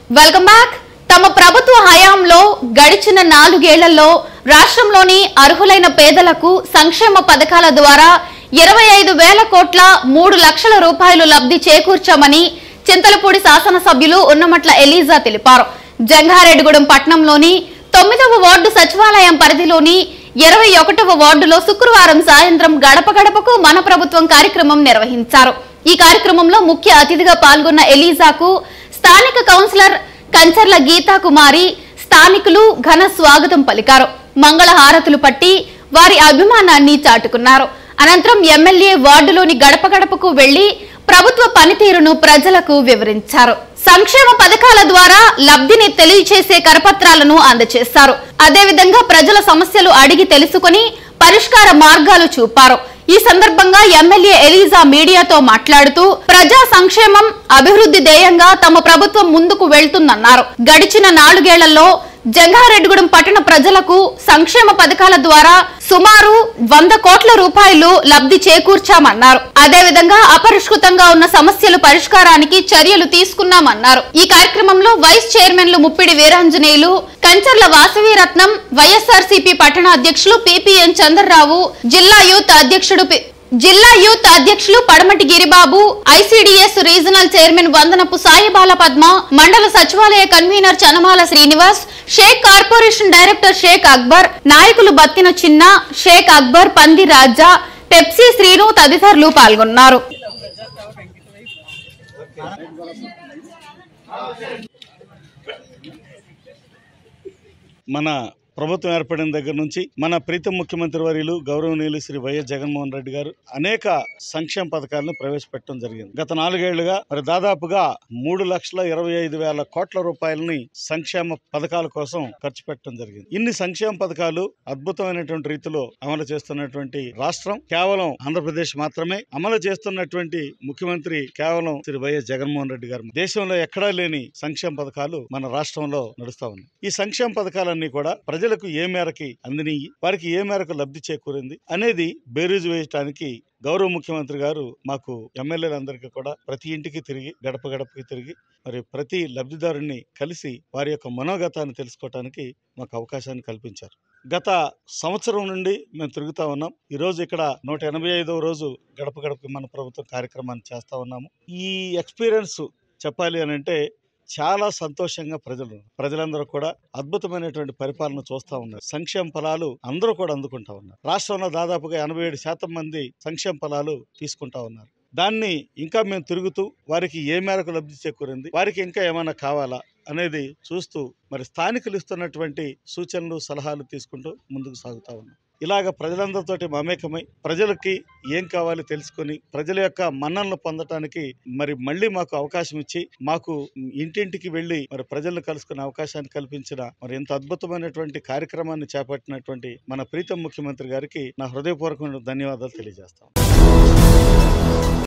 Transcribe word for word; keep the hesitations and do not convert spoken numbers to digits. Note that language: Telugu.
Welcome back. తమ ప్రభుత్వ హయాంలో గడిచిన నాలుగేళ్లలో రాష్ట్రంలోని అర్హులైన పేదలకు సంక్షేమ పథకాల ద్వారా ఇరవై ఐదు వేల కోట్ల మూడు లక్షల రూపాయలు లబ్ధి చేకూర్చామని చింతలపూడి శాసనసభ్యులు ఉన్నమట్ల ఎలీజా తెలిపారు. జంగారెడ్డిగూడెం పట్టణంలోని తొమ్మిదవ వార్డు సచివాలయం పరిధిలోని ఇరవై ఒకటవ వార్డులో శుక్రవారం సాయంత్రం గడప గడపకు మన ప్రభుత్వం కార్యక్రమం నిర్వహించారు. ఈ కార్యక్రమంలో ముఖ్య అతిథిగా పాల్గొన్న ఎలీజాకు స్థానిక కౌన్సిలర్ కంచర్ల గీతా కుమారి స్థానికులు ఘన స్వాగతం పలికారు. మంగళ హారతులు పట్టి వారి అభిమానాన్ని చాటుకున్నారు. అనంతరం ఎమ్మెల్యే వార్డులోని గడప గడపకు వెళ్లి ప్రభుత్వ పనితీరును ప్రజలకు వివరించారు. సంక్షేమ పథకాల ద్వారా లబ్ధిని తెలియచేసే కరపత్రాలను అందజేశారు. అదేవిధంగా ప్రజల సమస్యలు అడిగి తెలుసుకుని పరిష్కార మార్గాలు చూపారు. ఈ సందర్భంగా ఎమ్మెల్యే ఎలీజా మీడియాతో మాట్లాడుతూ ప్రజా సంక్షేమం అభివృద్ధి ధ్యేయంగా తమ ప్రభుత్వం ముందుకు వెళ్తుందన్నారు. గడిచిన నాలుగేళ్లలో జంగారెడ్డిగూడెం పట్టణ ప్రజలకు సంక్షేమ పథకాల ద్వారా సుమారు వంద కోట్ల రూపాయలు లబ్ధి చేకూర్చామన్నారు. అదేవిధంగా అపరిష్కృతంగా ఉన్న సమస్యలు పరిష్కారానికి చర్యలు తీసుకున్నామన్నారు. ఈ కార్యక్రమంలో వైస్ చైర్మన్లు ముప్పిడి వీరాంజనేయులు, కంచర్ల వాసవీరత్నం, వైఎస్ఆర్సీపీ పట్టణ అధ్యక్షులు పిపిఎన్ చంద్రరావు, జిల్లా యూత్ అధ్యక్షుడు జిల్లా యూత్ అధ్యక్షులు Padamati Giribabu, ICDS regional chairman Vandanapu Saibala Padma, మండల సచివాలయ convener Chanamala Srinivas, Sheikh corporation director Sheikh Akbar, నాయకులు బత్తిన చిన్న, షేక్ అక్బర్, పంది రాజా, పెప్సీ శ్రీను తదితరులు పాల్గొన్నారు. మన ప్రభుత్వం ఏర్పడిన దగ్గర నుంచి మన ప్రీతం ముఖ్యమంత్రి వర్యులు గౌరవనీయులు శ్రీ వైఎస్ జగన్మోహన్ రెడ్డి గారు అనేక సంక్షేమ పథకాలను ప్రవేశపెట్టడం జరిగింది. గత నాలుగేళ్లుగా మరి దాదాపుగా మూడు లక్షల ఇరవై ఐదు వేల కోట్ల రూపాయలని సంక్షేమ పథకాల కోసం ఖర్చు పెట్టడం జరిగింది. ఇన్ని సంక్షేమ పథకాలు అద్భుతమైనటువంటి రీతిలో అమలు చేస్తున్నటువంటి రాష్ట్రం కేవలం ఆంధ్రప్రదేశ్ మాత్రమే. అమలు చేస్తున్నటువంటి ముఖ్యమంత్రి కేవలం శ్రీ వైఎస్ జగన్మోహన్ రెడ్డి గారు. దేశంలో ఎక్కడా లేని సంక్షేమ పథకాలు మన రాష్ట్రంలో నడుస్తా ఉన్నాయి. ఈ సంక్షేమ పథకాలన్నీ కూడా ప్రజలకు ఏ మేరకి అందినయి, వారికి ఏ మేరకు లబ్ధి చేకూరింది అనేది బేరీజు వేయడానికి గౌరవ ముఖ్యమంత్రి గారు మాకు ఎమ్మెల్యేలందరికీ కూడా ప్రతి ఇంటికి తిరిగి గడప గడపకి తిరిగి మరి ప్రతి లబ్ధిదారుని కలిసి వారి యొక్క మనోగతాన్ని తెలుసుకోవడానికి మాకు అవకాశాన్ని కల్పించారు. గత సంవత్సరం నుండి మేము తిరుగుతా ఉన్నాం. ఈ రోజు ఇక్కడ నూట ఎనభై ఐదవ రోజు గడప గడపకి మన ప్రభుత్వం కార్యక్రమాన్ని చేస్తా ఉన్నాము. ఈ ఎక్స్పీరియన్స్ చెప్పాలి అని అంటే చాలా సంతోషంగా ప్రజలు ప్రజలందరూ కూడా అద్భుతమైనటువంటి పరిపాలన చూస్తా ఉన్నారు. సంక్షేమ ఫలాలు అందరూ కూడా అందుకుంటా ఉన్నారు. రాష్ట్రంలో దాదాపుగా ఎనభై ఏడు శాతం మంది సంక్షేమ ఫలాలు తీసుకుంటా ఉన్నారు. దాన్ని ఇంకా మేము తిరుగుతూ వారికి ఏ మేరకు లబ్ధి చేకూరింది, వారికి ఇంకా ఏమైనా కావాలా అనేది చూస్తూ మరి స్థానికులు ఇస్తున్నటువంటి సూచనలు సలహాలు తీసుకుంటూ ముందుకు సాగుతా ఉన్నాం. ఇలాగ ప్రజలందరితోటి మమేకమై ప్రజలకి ఏం కావాలి తెలుసుకొని ప్రజల యొక్క మన్ననలు పొందటానికి మరి మళ్ళీ మాకు అవకాశం ఇచ్చి మాకు ఇంటింటికి వెళ్ళి మరి ప్రజలను కలుసుకునే అవకాశాన్ని కల్పించిన మరి ఇంత అద్భుతమైనటువంటి కార్యక్రమాన్ని చేపట్టినటువంటి మన ప్రీతం ముఖ్యమంత్రి గారికి నా హృదయపూర్వకమైన ధన్యవాదాలు తెలియజేస్తాం.